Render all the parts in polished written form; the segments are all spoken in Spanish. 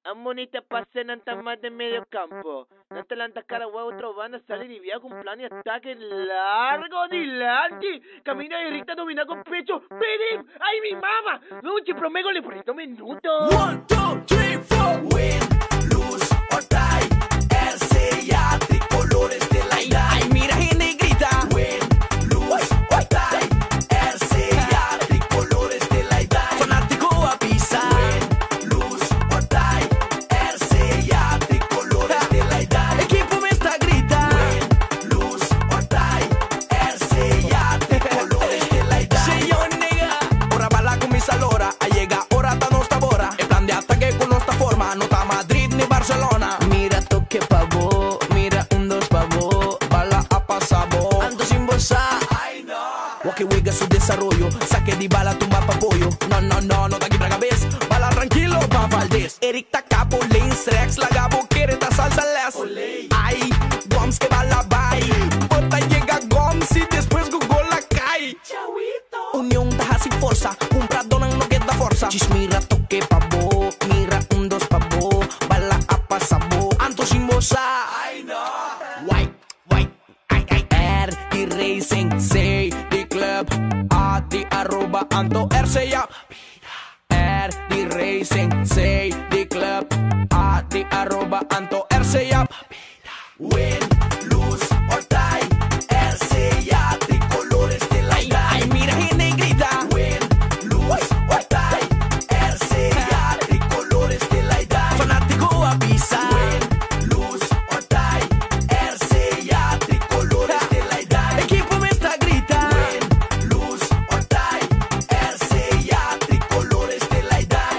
Amonita pase ng tamad de medio campo. Natalanta cara wa otro van a salir y via con plan y ataque largo adelante. Camina y recta domina con pecho. ¡Perim! ¡Ay, mi mamá! ¡No, ci promego le por 2 minutos! 1, 2, 3, 4. Win, lose or die. RCA, tricolores de la ida. Ay, mira, gente grita. Win, lose or die. RCA, tricolores de la ida. Fanático avisa. Win, lose or die. RCA, tricolores de la ida. Equipo me está grita. Win, lose or die. RCA, tricolores de la ida. Se yo nega. Ora bala con mis alora. Llega ora ta nostra bora. E plan de ataque con nostra forma. No ta Madrid ni Barcelona. Mira toque pavo. Mira 1, 2 pavo. Bala a pasabo. Ando sin bolsa. Ay no. Walkie wiga su desarrollo. Saque di bala tumba pa pollo. No, no, no, no te aquí braga vez. Bala tranquilo pa Valdés. Eric ta capo. Lanes Rex. La gabo quiere ta salsa les. Ay, Goms que bala bye. Bota llega Goms y después Google la cae. Unión taja sin forza. Compra donan no queda forza. Chis mira toque pavo. Mira 1, 2 pavo. Bala a pasabo. Anto sin bolsa. Ay no. White, white. Ay, ay. R y Racing. Say the club. A ti arroba Anto RCA. R y Racing. Say the club. A ti arroba Anto RCA. Win, lose or die. RCA, tricolores de la ida. Ay, mira, gente grita. Win, lose or die. RCA, tricolores de la ida. Fanático avisa. Win, lose or die. RCA, tricolores de la ida. Equipo me está grita. Win, lose or die. RCA, tricolores de la ida.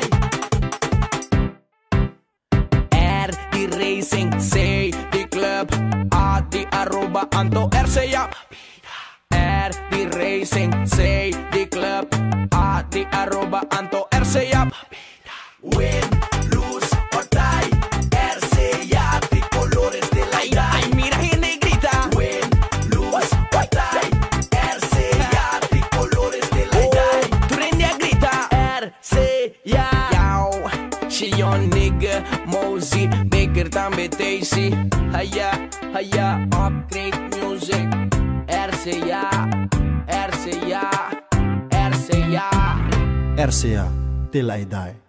R y Racing, say the club. A ti arroba Anto RCA. R y Racing, say the club. A ti arroba Anto RCA. Win, lose or die. RCA, tricolores de la ida. Ay, mira, gente grita. Win, lose or die. RCA, tricolores de la ida. Tu rende a grita. RCA. Yow, she yon nigga. Mosey, Baker, tambe Daisy. Haya, haya, upgrade music. RCA, RCA, RCA. RCA, till I die.